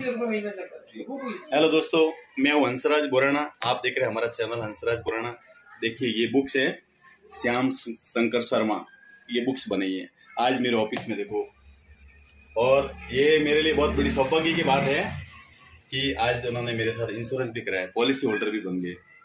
Hello दोस्तों, मैं हूं हंसराज बोराना। आप देख रहे हैं हमारा चैनल हंसराज बोराना। देखिए ये बुक्स है श्याम शंकर शर्मा, ये बुक्स बनाई है आज मेरे ऑफिस में देखो। और ये मेरे लिए बहुत बड़ी सौभाग्य की बात है कि आज उन्होंने मेरे साथ इंश्योरेंस भी कराया, पॉलिसी होल्डर भी बन गए।